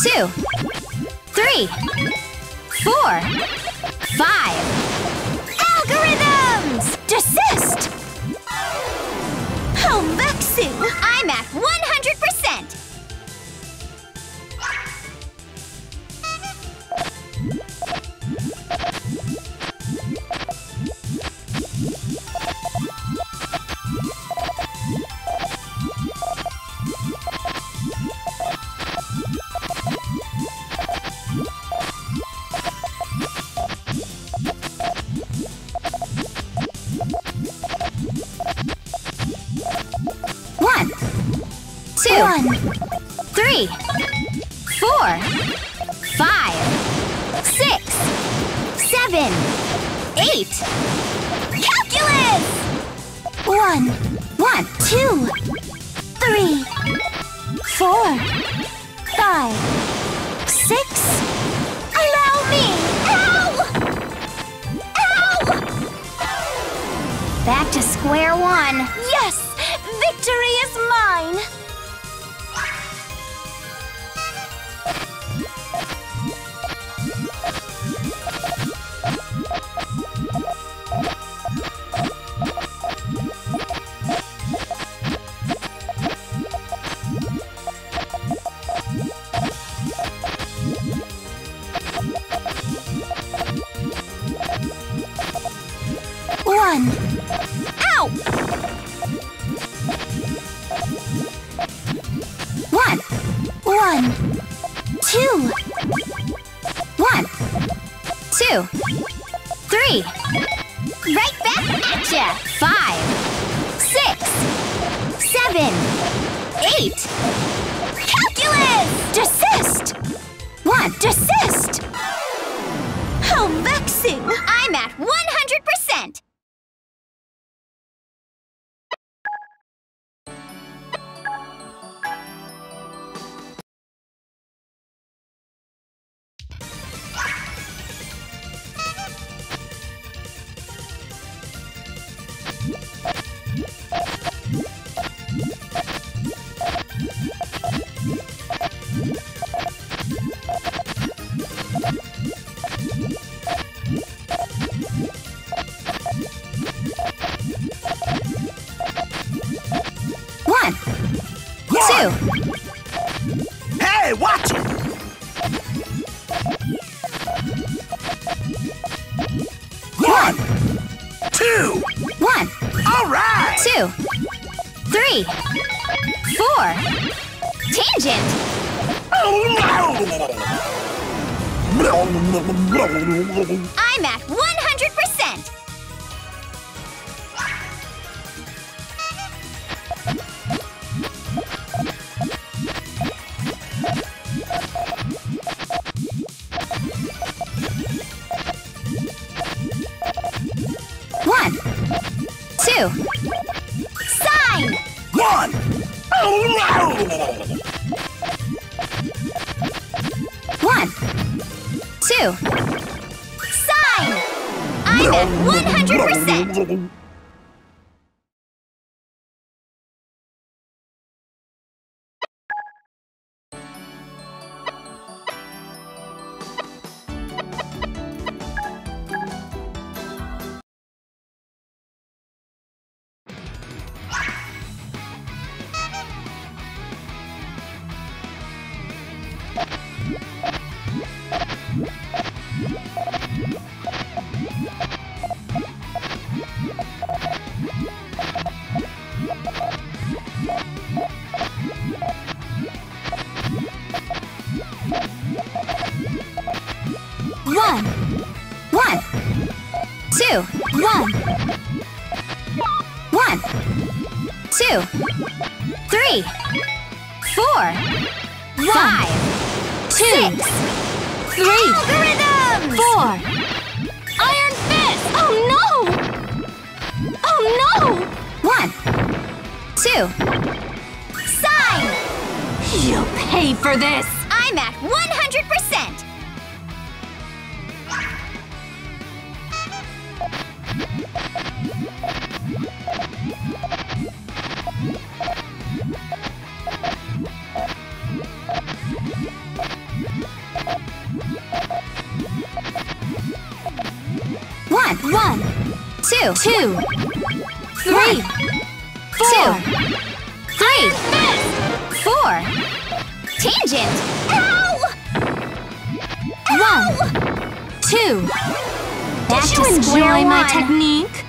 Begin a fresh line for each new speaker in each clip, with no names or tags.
2, 3, 4, 5. Algorithms! Desist! How vexing! I'm at 100%! One, two, 3, 4, 5, 6, 7, 8. Calculus! 1, 2, 3, 4, 5, 6. Allow me! Ow! Ow! Back to square one. Yes! Victory is mine! One. Ow! 1, 2. 1, 2, 3. Right back at ya! 5, 6, 7, 8. Calculus! Desist! 1. Desist! How vexing! I'm at 100%! One, two.
Hey, watch it! 1, 2.
1,
All right!
2, 3, 4. Tangent! I'm at 100%! One, two. Sign!
1.
1, 2. Sign! I'm at 100%! One, 2, 1. 1, 2, 3, 4, 5, 6, 3. Algorithms! 4. Iron Fist! Oh no! Oh no! 1, 2. Sign! You'll pay for this! I'm at 100%! 2, 3, 4, 3, 4. Tangent. Ow! 1, 2. Back to square my technique.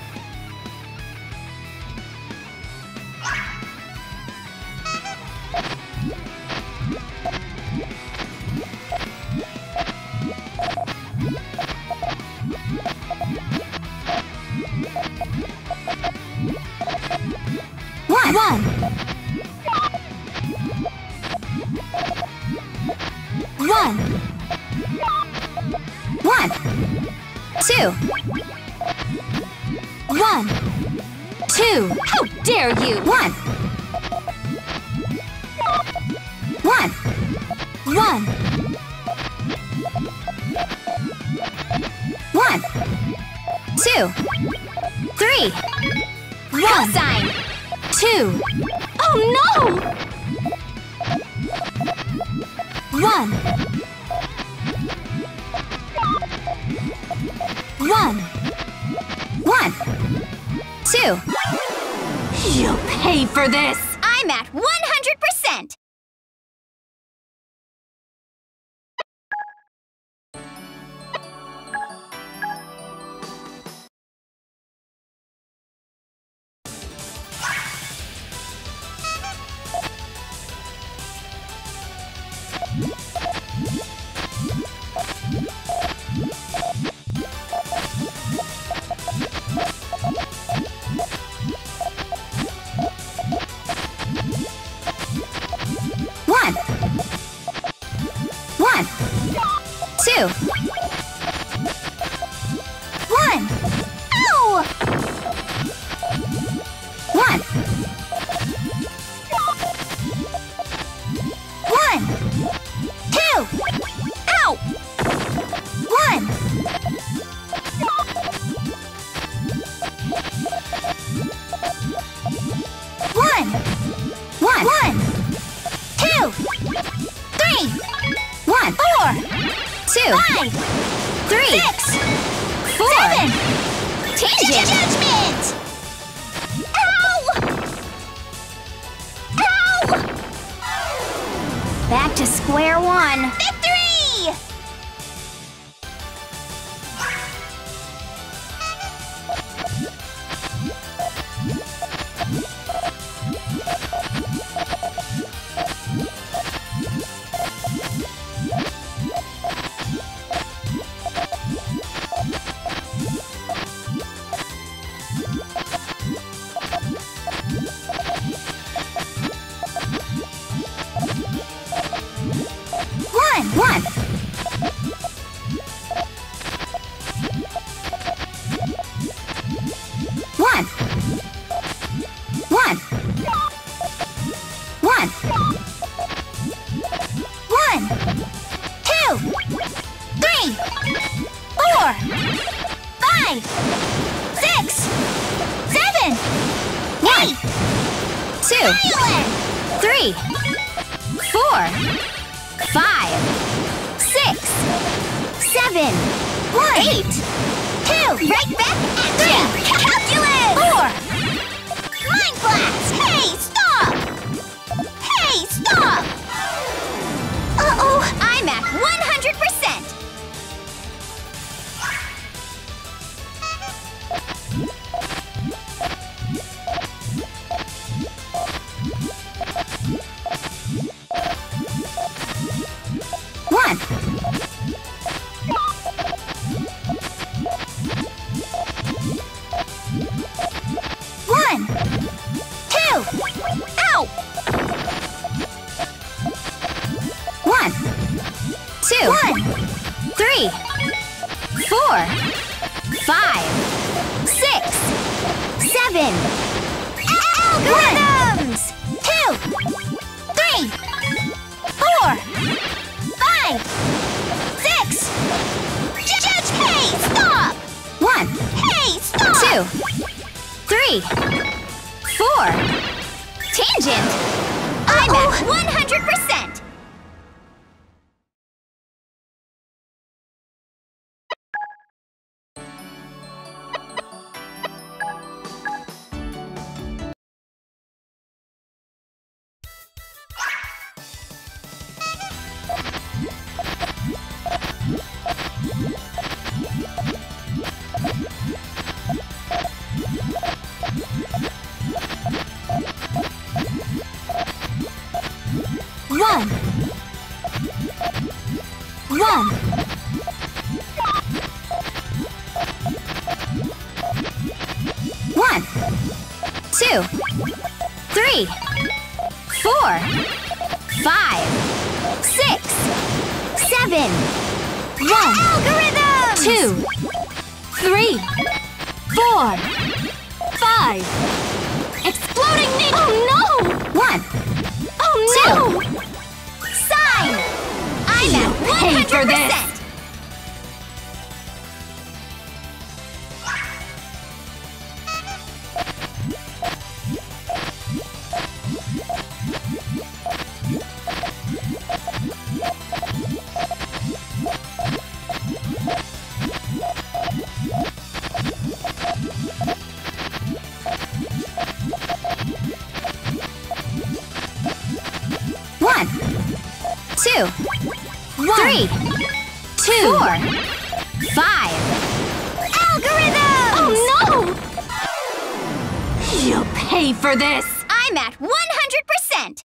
One. 2. 1, 2. How dare you? 1. 1. 1. 1, 2, 3. Cosine. 2. Oh no! 1. 1. 1. 2. You'll pay for this! I'm at 100%! Two. 1. Ow! 1. 1. 2. Ow! 1. 1. 1. 2. 3. 1. 4. 2. 5. 3. 6. 4. 7. Tangent. Judgment. Ow! Ow! Back to square one. Victory! One. 1. 1. 1. 1. 2. 3. 4. 5. 6. 7. 8. 2. 3. 4. 5. 6. 7. 8. 2. Right back at 3. Calculus. 4. Mind blast. Hey, stop. Hey, stop. Uh-oh. I'm at 100%. One. 1. 2. Ow! 1. 2. 1. 3. 4. 5. 6. 7. Algorithms! 2. 3. 4. 5. 6. Judge! Hey, stop! 1. Hey, stop! 2. 3. 4. Tangent! I'm at 100%! 1. 1, 2, 3, 4, 5, 6, 7. 1, algorithm! 2, 3, 4, 5. Exploding needle! Oh no! 1. Oh no! 2. Sign! I'm at 100%! For this. One, 2, 3, 2, 4, 5. Algorithm! Oh no! You'll pay for this! I'm at 100%!